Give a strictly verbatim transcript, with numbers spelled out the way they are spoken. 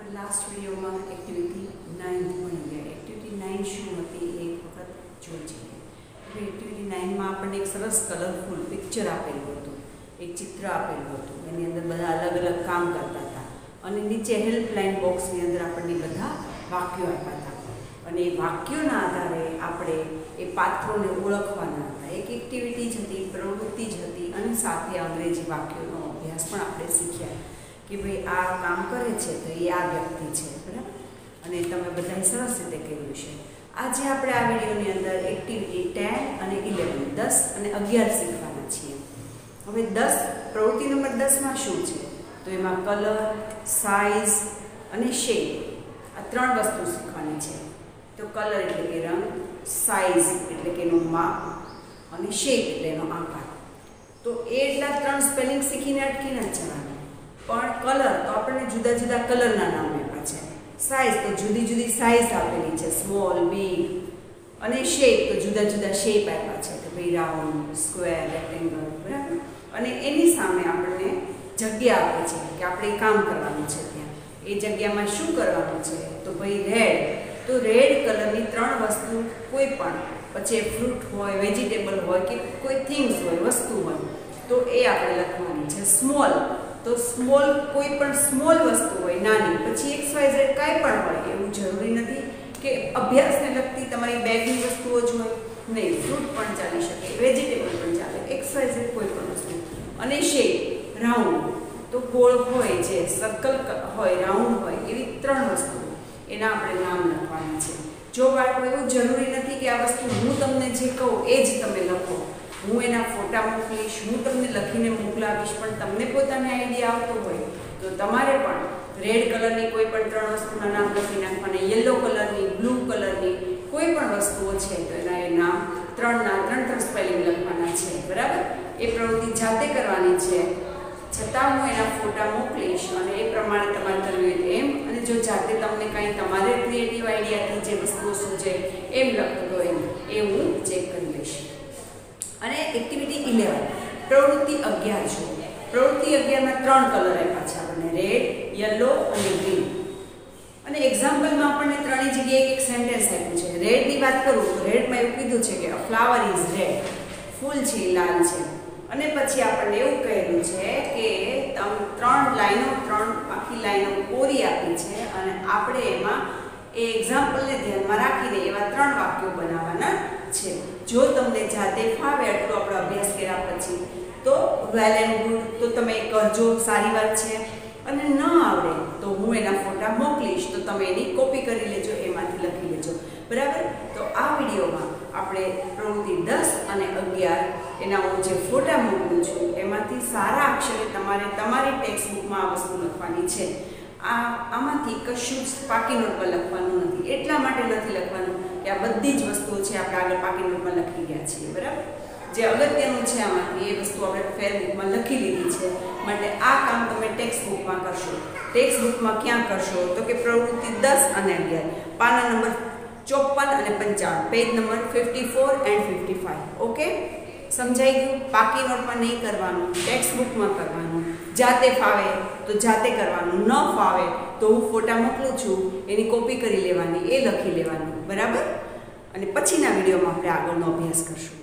આપણે લાસ્ટ વિડીયોમાં activity nine ભણી ગયા. એક્ટિવિટી નાઇન શું હતી એ એક વખત જોઈ જઈએ. હવે એક્ટિવિટી નાઇનમાં આપણને એક સરસ કલરફુલ પિક્ચર આપેલું હતું, એક ચિત્ર આપેલું હતું. એની અંદર બધા અલગ અલગ કામ કરતા હતા અને નીચે હેલ્પલાઇન બોક્સની અંદર આપણને બધા વાક્યો આપ્યા હતા અને એ વાક્યોના આધારે આપણે એ પાત્રોને ઓળખવાના હતા. એક એક્ટિવિટી જ હતી, પ્રવૃત્તિ જ હતી અને સાથે અંગ્રેજી વાક્યોનો અભ્યાસ પણ આપણે શીખ્યા કે ભાઈ આ કામ કરે છે તો એ આ વ્યક્તિ છે, બરાબર. અને તમે બધાએ સરસ રીતે કર્યું છે. આજે આપણે આ વિડીયોની અંદર એક્ટિવિટી ટેન અને ઇલેવન દસ અને અગિયાર શીખવાના છીએ. હવે દસ પ્રવૃત્તિ નંબર દસમાં શું છે તો એમાં કલર, સાઇઝ અને શેપ આ ત્રણ વસ્તુ શીખવાની છે. તો કલર એટલે કે રંગ, સાઇઝ એટલે કે એનું માપ અને શેપ એટલે એનો આકાર. તો એ એટલા ત્રણ સ્પેલિંગ શીખીને અટકી ન જવાનું. પણ કલર તો આપણને જુદા જુદા કલરના નામ આપ્યા છે. સાઇઝ તો જુદી જુદી સાઇઝ આપેલી છે, સ્મોલ, બિગ. અને શેપ તો જુદા જુદા શેપ આપ્યા છે કે ભાઈ રાઉન્ડ, સ્ક્વેર, રેક્ટેંગલ, બરાબર. અને એની સામે આપણને જગ્યા આપે છે કે આપણે કામ કરવાનું છે ત્યાં. એ જગ્યામાં શું કરવાનું છે તો ભાઈ રેડ. તો રેડ કલરની ત્રણ વસ્તુ કોઈ પણ, પછી એ ફ્રૂટ હોય, વેજીટેબલ હોય કે કોઈ થિંગ્સ હોય, વસ્તુ હોય, તો એ આપણે લખવાની છે. સ્મોલ તો સ્મોલ કોઈ પણ સ્મોલ વસ્તુ હોય, નાની. પછી એક્સ વાય ઝેડ કાંઈ પણ હોય, એવું જરૂરી નથી કે અભ્યાસને લગતી તમારી બેગની વસ્તુઓ જ હોય, નહીં. ફ્રૂટ પણ ચાલી શકે, વેજીટેબલ પણ ચાલે, એક્સ વાય ઝેડ કોઈ પણ વસ્તુ. અને શેપ, રાઉન્ડ તો ગોળ હોય, જે સર્કલ હોય, રાઉન્ડ હોય, એવી ત્રણ વસ્તુ એના આપણે નામ લખવાના છે. જો બાળકો એવું જરૂરી નથી કે આ વસ્તુ હું તમને જે કહું એ જ તમે લખો. હું એના ફોટા મોકલીશ, હું તમને લખીને મોકલાવીશ, પણ તમને પોતાને આઈડિયા આવતો હોય તો તમારે પણ રેડ કલરની કોઈ પણ ત્રણ વસ્તુના નામ લખી નાખવાના, યલો કલરની, બ્લુ કલરની કોઈ પણ વસ્તુઓ છે તો એના એ નામ ત્રણના ત્રણ ત્રણ સ્પેલિંગ લખવાના છે, બરાબર. એ પ્રવૃત્તિ જાતે કરવાની છે, છતાં હું એના ફોટા મોકલીશ અને એ પ્રમાણે તમારે કરવી હોય એમ. અને જો જાતે તમને કાંઈ તમારે ક્રિએટિવ આઈડિયાથી જે વસ્તુઓ સૂચે એમ લખતો એમ એ હું ચેક કરી લઈશ. અને એક્ટિવિટી ઇલેવન પ્રવૃત્તિ અગિયાર છે. પ્રવૃત્તિ અગિયારમાં ત્રણ કલર આપ્યા છે આપણને, રેડ, યલો અને ગ્રીન. અને એક્ઝામ્પલમાં આપણને ત્રણેય જગ્યાએ એક સેન્ટેન્સ આપ્યું છે. રેડની વાત કરું તો રેડમાં એવું કીધું છે કે અ ફ્લાવર ઇઝ રેડ, ફૂલ છે એ લાલ છે. અને પછી આપણને એવું કહેલું છે કે તમ ત્રણ લાઈનો, ત્રણ આખી લાઈનો કોરી આપી છે અને આપણે એમાં એ એક્ઝામ્પલને ધ્યાનમાં રાખીને એવા ત્રણ વાક્યો બનાવવાના છે. જો તમને જાતે ફાવે આટલો આપણો અભ્યાસ કર્યા પછી તો વેલ એન્ડ ગુડ, તો તમે કરજો, સારી વાત છે. અને ન આવડે તો હું એના ફોટા મોકલીશ તો તમે એની કોપી કરી લેજો, એમાંથી લખી લેજો, બરાબર. તો આ વિડીયોમાં આપણે પ્રવૃત્તિ દસ અને અગિયાર એના હું જે ફોટા મોકલું છું એમાંથી સારા અક્ષરે તમારે તમારી ટેક્સ્ટ બુકમાં આ વસ્તુ લખવાની છે. આ આમાંથી કશું જ પાકી નોટ પર લખવાનું નથી. એટલા માટે નથી લખવાનું કે આ બધી જ વસ્તુઓ છે આપણે આગળ પાકી નોટમાં લખી ગયા છીએ, બરાબર. જે અગત્યનું છે આમાંથી એ વસ્તુ આપણે ફેર બુકમાં લખી લીધી છે. માટે આ કામ તમે ટેક્સ્ટ બુકમાં કરશો. ટેક્સ્ટ બુકમાં ક્યાં કરશો તો કે પ્રવૃત્તિ દસ અને અગિયાર, પાના નંબર ચોપન અને પંચાવન, page number fifty four and fifty five. Okay, સમજાઈ ગયું? પાકી નોટમાં નહીં કરવાનું, ટેક્સ્ટ બુકમાં કરવાનું. જાતે ફાવે તો જાતે કરવાનું, ન ફાવે તો હું ફોટા મોકલું છું એની કોપી કરી લેવાની, એ લખી લેવાની, બરાબર. અને પછીના વિડીયોમાં આપણે આગળનો અભ્યાસ કરશું.